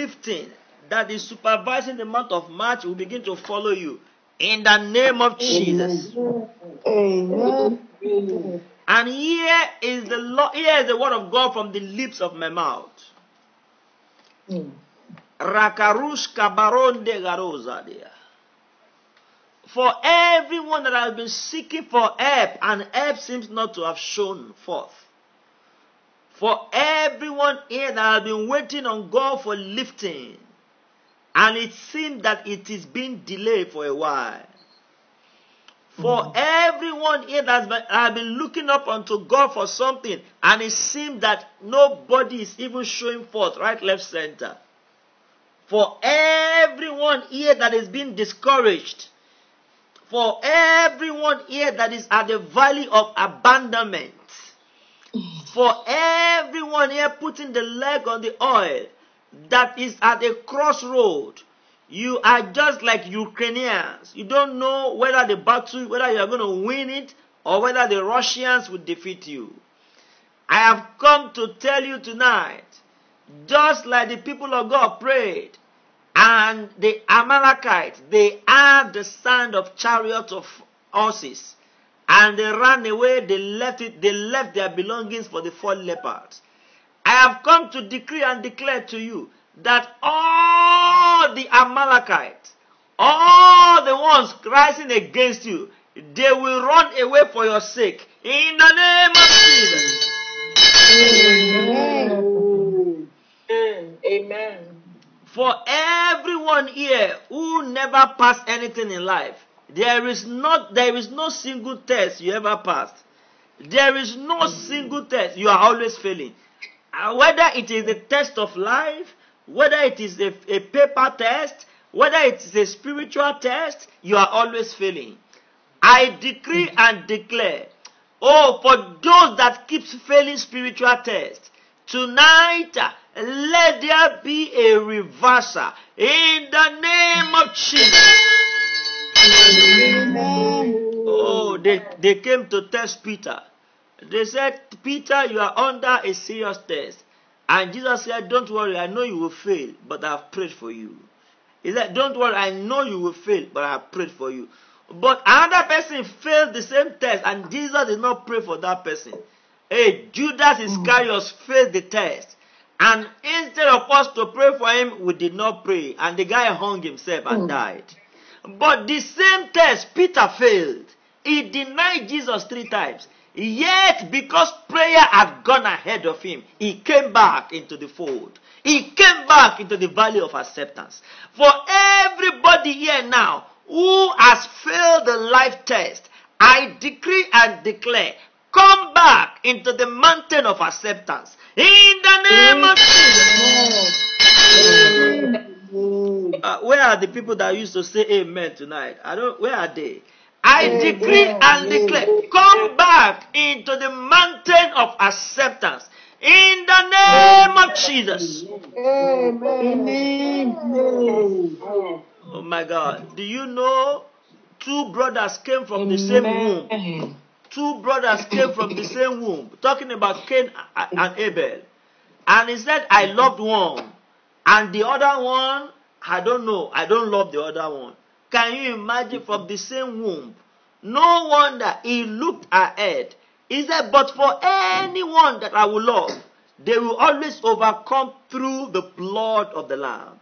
lifting that is supervising the month of March will begin to follow you in the name of Jesus. Amen. And here is the word of God from the lips of my mouth. Rakarush kabaronde garozadia. For everyone that has been seeking for help, and help seems not to have shown forth. For everyone here that has been waiting on God for lifting, and it seems that it is being delayed for a while. For everyone here that has been looking up unto God for something, and it seems that nobody is even showing forth, right, left, center. For everyone here that is being discouraged, for everyone here that is at the valley of abandonment, for everyone here putting the leg on the oil, that is at a crossroad. You are just like Ukrainians. You don't know whether the battle, whether you are going to win it, or whether the Russians will defeat you. I have come to tell you tonight, just like the people of God prayed, and the Amalekites, they had the sound of chariots of horses, and they ran away, they left their belongings for the 4 leopards. I have come to decree and declare to you that all the Amalekites, all the ones rising against you, they will run away for your sake. In the name of Jesus. Amen. Amen. For everyone here who never passed anything in life, there is no single test you ever passed. There is no single test. You are always failing. Whether it is the test of life, whether it is a paper test, whether it is a spiritual test, you are always failing. I decree and declare, for those that keeps failing spiritual tests, tonight, let there be a reversal in the name of Jesus. Oh, they came to test Peter. They said, Peter, you are under a serious test. And Jesus said, don't worry, I know you will fail, but I have prayed for you. He said, don't worry, I know you will fail, but I have prayed for you. But another person failed the same test, and Jesus did not pray for that person. Judas Iscariot failed the test. And instead of us to pray for him, we did not pray. And the guy hung himself and died. But the same test, Peter failed. He denied Jesus 3 times. Yet, because prayer had gone ahead of him, he came back into the fold. He came back into the valley of acceptance. For everybody here now who has failed the life test, I decree and declare, come back into the mountain of acceptance. In the name of Jesus. Where are the people that used to say amen tonight? Where are they? I decree and declare, come back into the mountain of acceptance. In the name of Jesus. Amen. Oh my God. Do you know 2 brothers came from the same womb? 2 brothers came from the same womb. Talking about Cain and Abel. And he said, I loved one. And the other one, I don't know. I don't love the other one. Can you imagine, from the same womb? No wonder he looked ahead. He said, but for anyone that I will love, they will always overcome through the blood of the Lamb.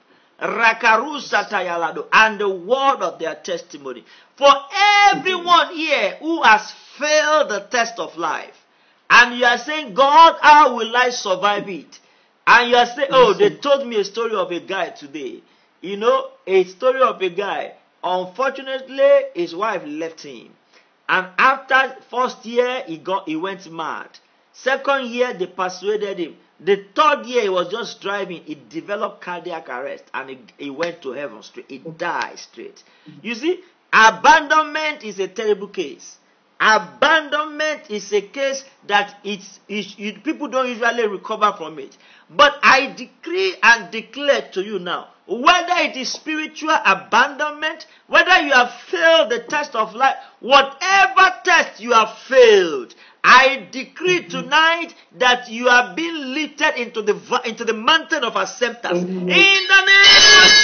And the word of their testimony. For everyone here who has failed the test of life, and you are saying, God, how will I survive it? And you are saying, they told me a story of a guy today. You know, a story of a guy. Unfortunately, his wife left him. And after 1st year, he went mad. 2nd year, they persuaded him. The 3rd year, he was just driving. He developed cardiac arrest, and he went to heaven straight. He died straight. You see, abandonment is a terrible case. Abandonment is a case that people don't usually recover from it. But I decree and declare to you now, whether it is spiritual abandonment, whether you have failed the test of life, whatever test you have failed, I decree tonight that you are being lifted into the mountain of acceptance. In the name of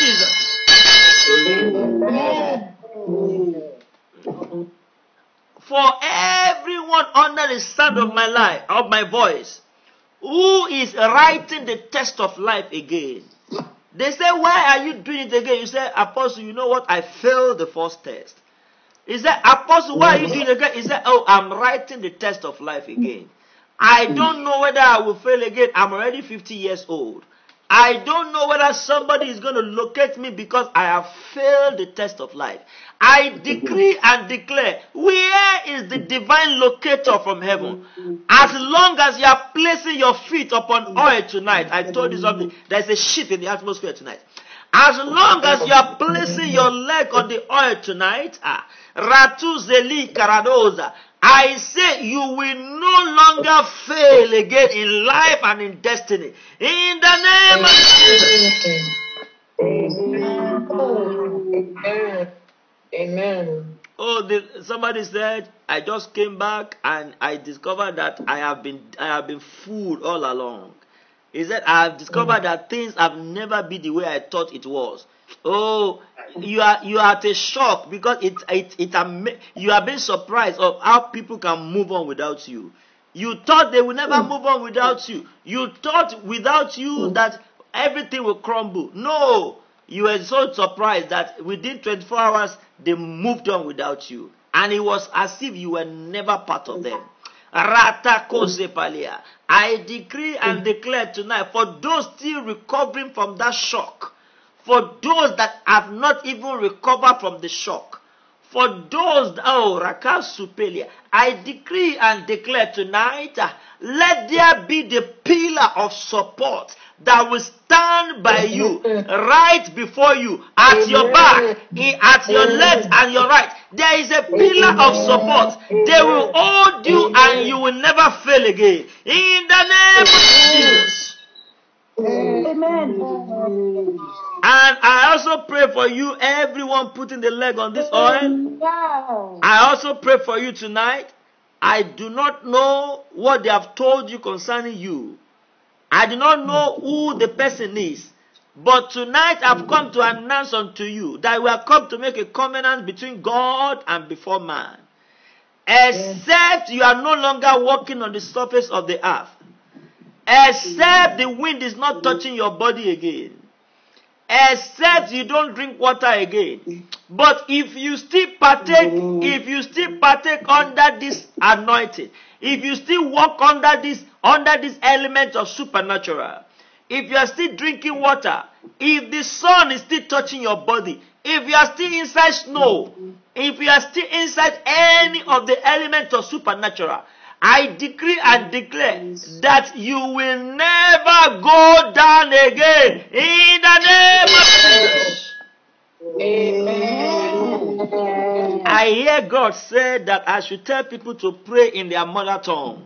Jesus. For everyone under the sound of my voice, who is writing the test of life again. They say, why are you doing it again? You say, Apostle, you know what? I failed the first test. He said, Apostle, why are you doing it again? He said, oh, I'm writing the test of life again. I don't know whether I will fail again. I'm already 50 years old. I don't know whether somebody is going to locate me because I have failed the test of life. I decree and declare, where is the divine locator from heaven? As long as you are placing your feet upon oil tonight, I told you something, there's a shift in the atmosphere tonight. As long as you are placing your leg on the oil tonight, Ratu Zeli Karadoza, I say you will no longer fail again in life and in destiny. In the name of Amen. Amen. Oh, somebody said, I just came back and I discovered that I have been fooled all along. He said, I have discovered that things have never been the way I thought it was. Oh, you are at a shock because you are being surprised of how people can move on without you. You thought they will never move on without you. You thought without you that everything will crumble. No, you were so surprised that within 24 hours they moved on without you, and it was as if you were never part of them. I decree and declare tonight, for those still recovering from that shock, for those that have not even recovered from the shock, for those, I decree and declare tonight, let there be the pillar of support that will stand by you, right before you, at your back, at your left and your right. There is a pillar of support. They will hold you and you will never fail again. In the name of Jesus. Amen. And I also pray for you, everyone putting the leg on this oil. I also pray for you tonight. I do not know what they have told you concerning you. I do not know who the person is. But tonight I've come to announce unto you that we have come to make a covenant between God and before man. Except you are no longer walking on the surface of the earth. Except the wind is not touching your body again. Except you don't drink water again. But if you still partake under this anointing, if you still walk under this element of supernatural, if you are still drinking water, if the sun is still touching your body, if you are still inside snow, if you are still inside any of the elements of supernatural, I decree and declare that you will never go down again in the name of Jesus. Amen. I hear God say that I should tell people to pray in their mother tongue.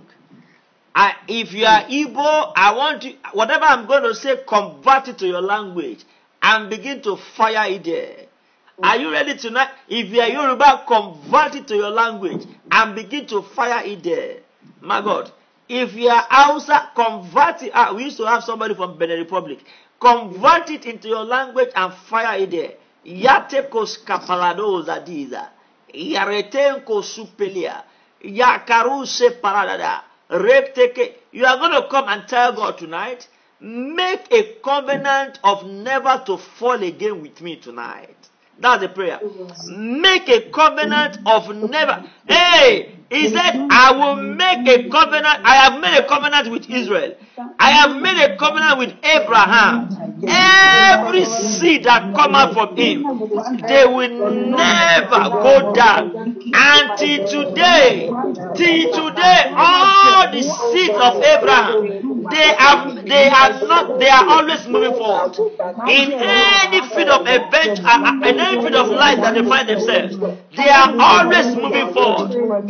If you are Igbo, I want you, whatever I'm going to say, convert it to your language and begin to fire it there. Are you ready tonight? If you are Yoruba, convert it to your language and begin to fire it there. My God. If you are Hausa, convert it. We used to have somebody from Benin Republic. Convert it into your language and fire it there. Yatekos kapalado zadiza. Yaretenko supelia. Yakaruse paradada. You are going to come and tell God tonight, make a covenant of never to fall again with me tonight. That's the prayer. Make a covenant of never. Hey, he said, I will make a covenant. I have made a covenant with Israel. I have made a covenant with Abraham. Every seed that come out from him, they will never go down. Until today, all the seeds of Abraham, They are always moving forward. In any field of event, in any field of life that they find themselves, they are always moving forward.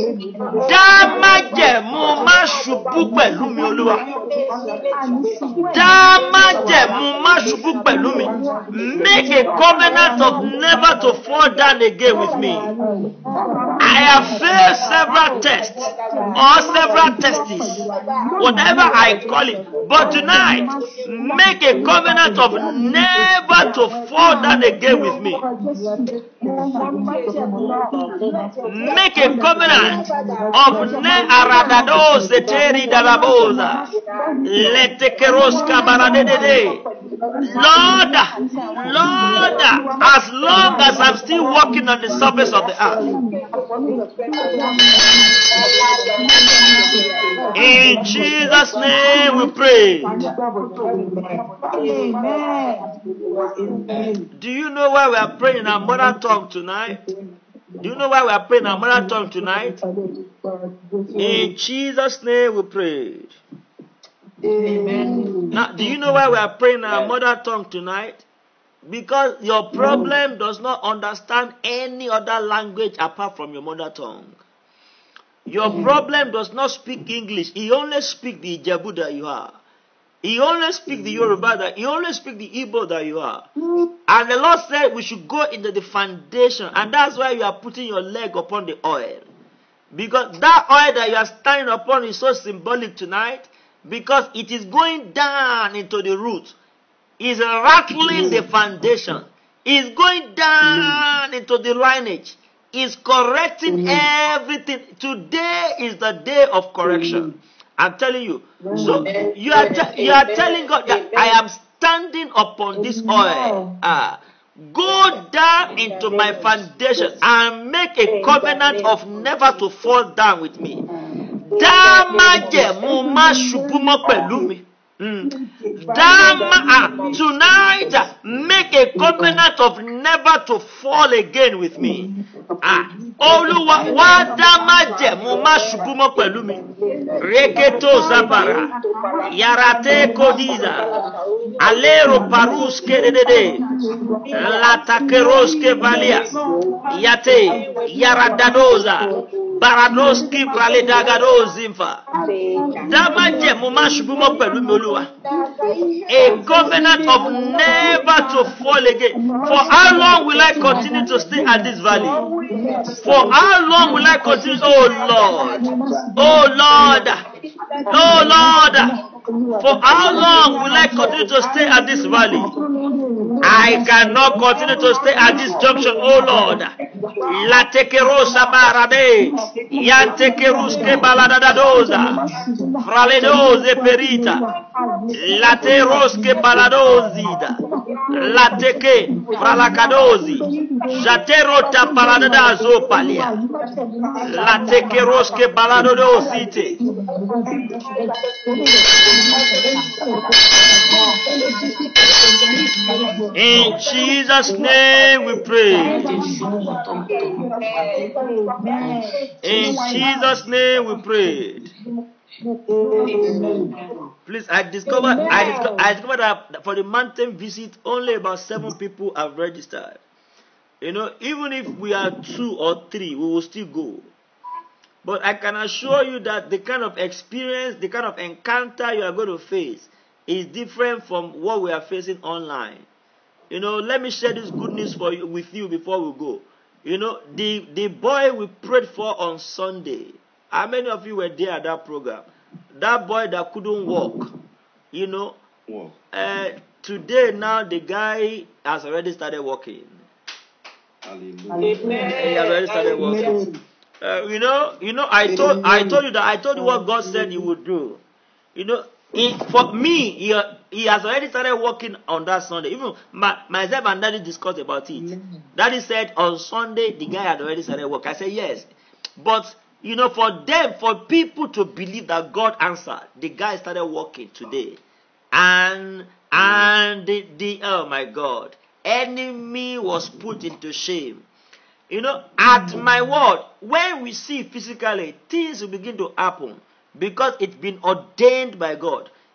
Dámájẹ̀mú má ṣubú pẹ̀lú mi, Olúwa. Dámájẹ̀mú má ṣubú pẹ̀lú mi. Make a covenant of never to fall down again with me. I have failed several tests or several tests, whatever I call it. But tonight, make a covenant of never to fall down again with me. Make a covenant of ne aradados eteri darabosa. Letekeroska baradede. Lord, as long as I'm still walking on the surface of the earth, in Jesus' name we pray. Do you know why we are praying in our mother tongue tonight? Do you know why we are praying in our mother tongue tonight? In Jesus' name we prayed. Amen. Now, do you know why we are praying in our mother tongue tonight? Because your problem does not understand any other language apart from your mother tongue. Your problem does not speak English. He only speaks the Ijebu that you are. He only speaks the Yoruba that he only speaks the Igbo that you are. And the Lord said we should go into the foundation. And that's why you are putting your leg upon the oil. Because that oil that you are standing upon is so symbolic tonight. Because it is going down into the root. It's rattling the foundation. It's going down into the lineage. It's correcting everything. Today is the day of correction. I'm telling you. So you are telling God that I am standing upon this oil. Go down into my foundation and make a covenant of never to fall down with me. Dámájẹ̀mú má ṣubú mọ́ pẹ̀lú mi. Tonight, make a covenant of never to fall again with me. Olúwa wá dámájẹ̀mú má ṣubú mọ́ pẹ̀lú mi. Reketo Zabara, Yarate Kodiza, Alero Paruske Dede, Latakeroske Valia, Yate, Yaradadoza, Baradoski Praledagadozinfa. Dámájẹ̀mú má ṣubú mọ́ pẹ̀lú mi, Olúwa. A covenant of never to fall again. For how long will I continue to stay at this valley? For how long will I continue? Oh Lord. Oh Lord. Oh Lord. For how long will I continue to stay at this valley? I cannot continue to stay at this junction, oh Lord. La tekerosa barade. Yan tekeruske baladadadoza. Fraledoze perita. La teroske baladozida. La teke fralakadozi. Jaterota baladadazo palia. La tekeroske baladodosite. In Jesus' name we pray. In Jesus' name we prayed. Please, I discovered that for the mountain visit, only about 7 people have registered. You know, even if we are 2 or 3, we will still go. But I can assure you that the kind of experience, the kind of encounter you are going to face is different from what we are facing online. You know, let me share this good news with you before we go. You know, the boy we prayed for on Sunday. How many of you were there at that program? That boy that couldn't walk. You know, today now the guy has already started walking. Hallelujah. He has already started walking. You know, I told you what God said He would do. You know, for me, he has already started working on that Sunday. Even myself and Daddy discussed about it. Daddy said on Sunday the guy had already started work. I said yes, but you know, for people to believe that God answered, the guy started working today, and the oh my God, enemy was put into shame. You know, at my word, when we see physically, things will begin to happen because it's been ordained by God.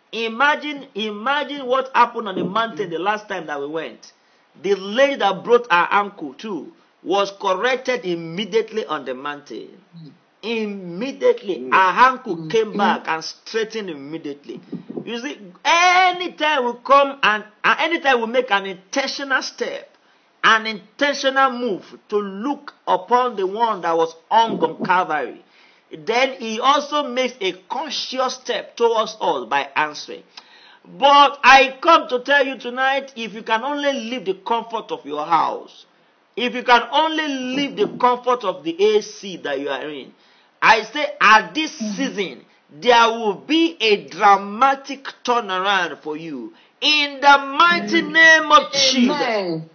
Imagine what happened on the mountain the last time that we went. The lady that broke her ankle too was corrected immediately on the mountain. Immediately, her ankle came back and straightened immediately. You see, anytime we come and anytime we make an intentional step, an intentional move to look upon the one that was hung on Calvary, then he also makes a conscious step towards us by answering. But I come to tell you tonight, if you can only leave the comfort of your house, if you can only leave the comfort of the AC that you are in, I say at this season, there will be a dramatic turnaround for you. In the mighty name of Jesus. Amen.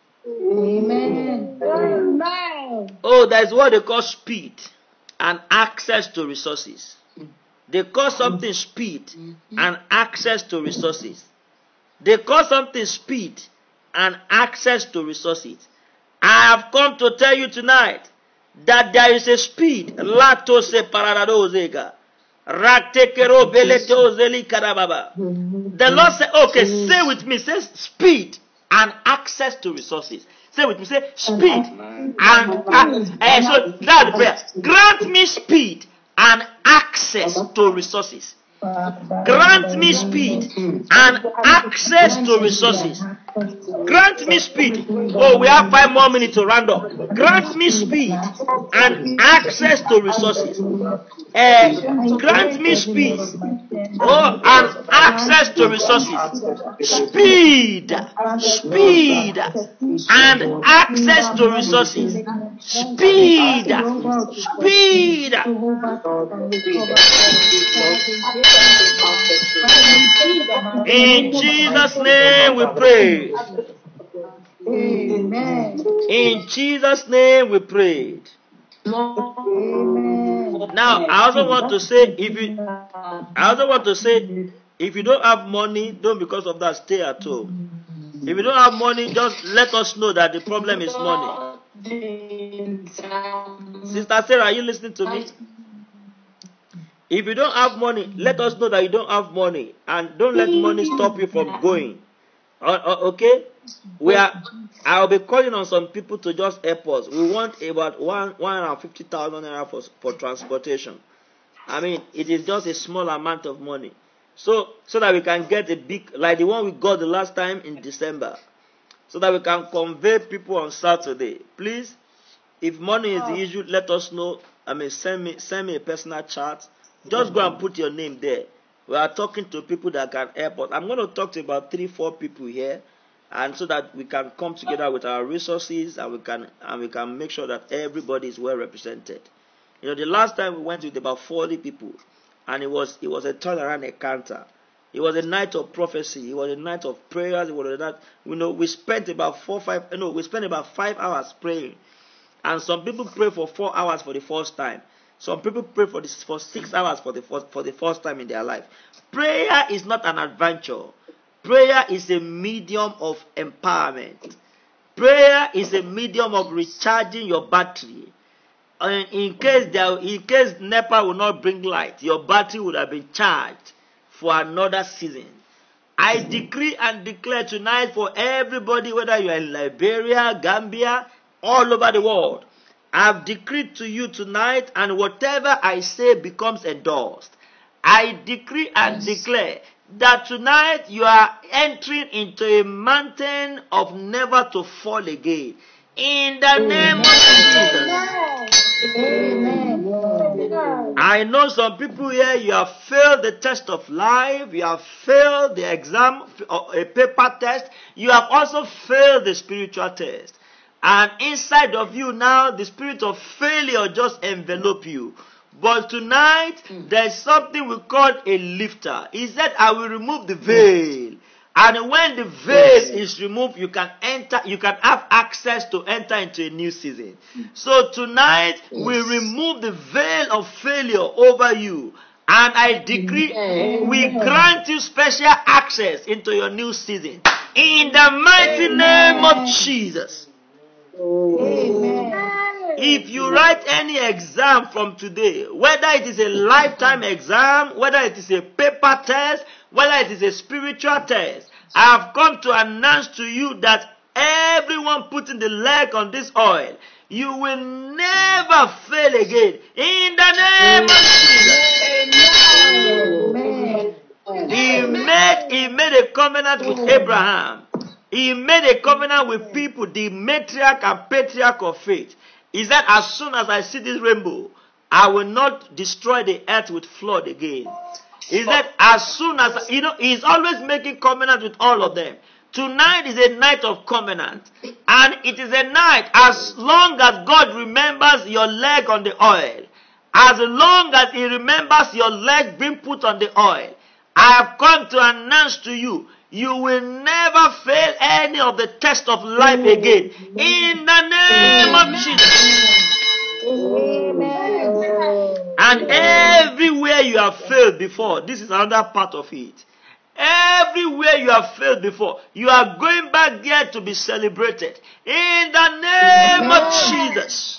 Amen. Oh, that's what they call speed and access to resources. They call something speed and access to resources. They call something speed and access to resources. I have come to tell you tonight that there is a speed. The Lord said, okay, say with me, say speed and access to resources. Say with me, say speed and so that's the prayer. Grant me speed and access to resources. Grant me speed and access to resources. Grant me speed. Oh, we have 5 more minutes to round up. Grant me speed and access to resources. Grant me speed. Oh, and access to resources. Speed and access to resources. Speed. In Jesus' name we pray. Amen. In Jesus' name we prayed. Now, I also want to say, if you don't have money, don't because of that stay at home. If you don't have money, just let us know that the problem is money. Sister Sarah, are you listening to me? If you don't have money, let us know that you don't have money, and don't let money stop you from going. Okay? I'll be calling on some people to just help us. We want about 150,000 naira for transportation. I mean, it is just a small amount of money. So that we can get a big, like the one we got the last time in December. So that we can convey people on Saturday. Please, if money is the issue, let us know. I mean, send me a personal chat. Just go and put your name there. We are talking to people that can help us. I'm going to talk to about 3-4 people here, and so that we can come together with our resources, and we can make sure that everybody is well represented. You know, the last time we went with about 40 people, and it was a turnaround encounter. It was a night of prophecy. It was a night of prayers. It was a night, we spent about 5 hours praying, and some people pray for 4 hours for the first time. Some people pray for 6 hours for the first time in their life. Prayer is not an adventure. Prayer is a medium of empowerment. Prayer is a medium of recharging your battery. In case NEPA will not bring light, your battery would have been charged for another season. I decree and declare tonight for everybody, whether you are in Liberia, Gambia, all over the world, I've decreed to you tonight, and whatever I say becomes endorsed. I decree and declare that tonight you are entering into a mountain of never to fall again. In the name of Jesus. Amen. I know some people here, you have failed the test of life, you have failed the exam, a paper test, you have also failed the spiritual test. And inside of you now, the spirit of failure just envelop you. But tonight, there's something we call a lifter. He said, I will remove the veil. And when the veil is removed, you can have access to enter into a new season. So tonight, we remove the veil of failure over you. And I decree, we grant you special access into your new season. In the mighty name of Jesus. Amen. If you write any exam from today, whether it is a lifetime exam, whether it is a paper test, whether it is a spiritual test, I have come to announce to you that everyone putting the leg on this oil, you will never fail again. In the name of Jesus. He made a covenant with Abraham. He made a covenant with people, the matriarch and patriarch of faith. He said, as soon as I see this rainbow, I will not destroy the earth with flood again. He said, as soon as, he's always making covenant with all of them. Tonight is a night of covenant. And it is a night, as long as God remembers your leg on the oil, as long as He remembers your leg being put on the oil, I have come to announce to you, you will never fail any of the test of life again. In the name of Jesus. And everywhere you have failed before, this is another part of it. Everywhere you have failed before, you are going back there to be celebrated. In the name of Jesus.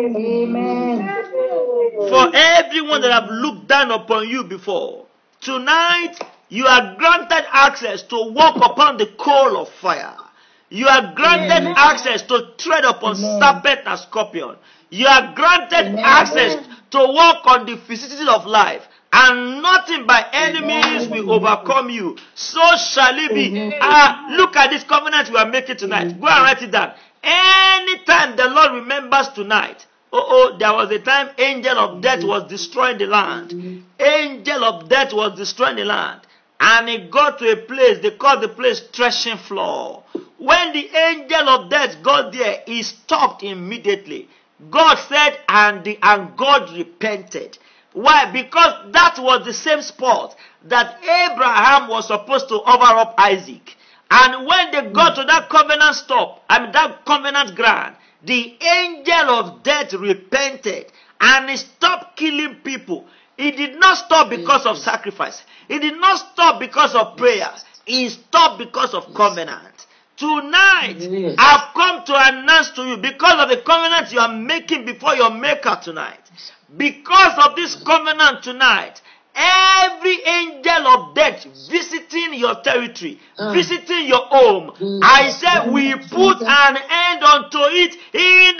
For everyone that have looked down upon you before, tonight you are granted access to walk upon the coal of fire. You are granted access to tread upon serpent and scorpion. You are granted access to walk on the vicissitudes of life. And nothing by any means will overcome you. So shall it be. Look at this covenant we are making tonight. Go and write it down. Anytime the Lord remembers tonight, there was a time angel of death was destroying the land. Angel of death was destroying the land. And it got to a place, they called the place threshing floor. When the angel of death got there, he stopped immediately. God said, and God repented. Why? Because that was the same spot that Abraham was supposed to offer up Isaac. And when they got to that covenant that covenant ground, the angel of death repented and he stopped killing people. He did not stop because of sacrifice. He did not stop because of prayers. He stopped because of covenant. Tonight, I've come to announce to you, because of the covenant you are making before your Maker tonight, because of this covenant tonight, every angel of death visiting your territory, visiting your home, I said we put an end unto it in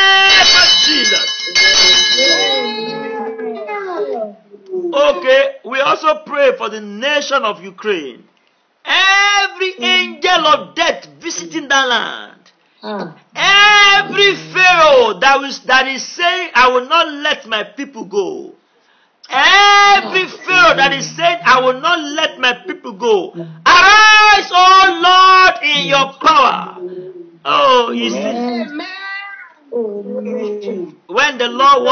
the name of Jesus. Okay, we also pray for the nation of Ukraine. Every angel of death visiting that land. Every Pharaoh that is saying, I will not let my people go. Every Pharaoh that is saying, I will not let my people go. Arise, O Lord, in your power. Oh, you see, when the Lord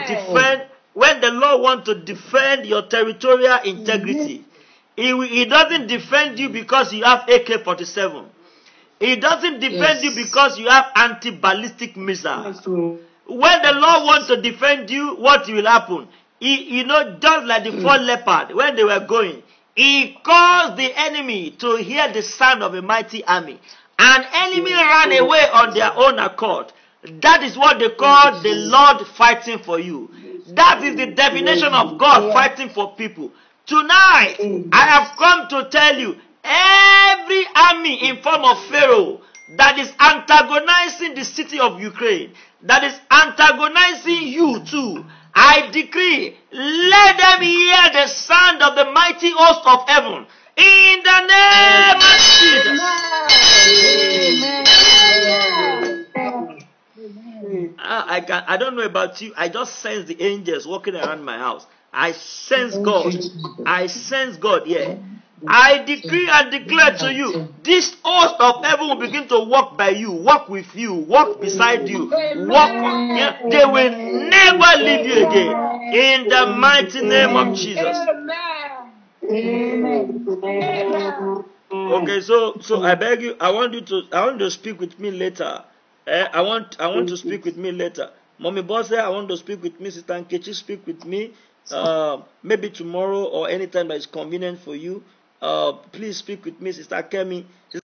wants to defend your territorial integrity, He doesn't defend you because you have AK-47. He doesn't defend you because you have anti-ballistic missiles. When the Lord wants to defend you, what will happen? Just like the four leopards, when they were going, He caused the enemy to hear the sound of a mighty army. And enemy ran away on their own accord. That is what they call the Lord fighting for you. That is the definition of God fighting for people. Tonight, I have come to tell you, every army in form of Pharaoh that is antagonizing the city of Ukraine, that is antagonizing you too, I decree, let them hear the sound of the mighty host of heaven. In the name of Jesus. I don't know about you. I just sense the angels walking around my house. I sense God. I sense God, yeah. I decree and declare to you, this host of heaven will begin to walk by you, walk with you, walk beside you, walk. Yeah, they will never leave you again. In the mighty name of Jesus. Okay, so I beg you, I want you to speak with me later. I want to speak with me later. Mommy Boss, I want to speak with me. Sister Nkechi, speak with me. Maybe tomorrow or anytime that is convenient for you. Please speak with me, Sister Kemi.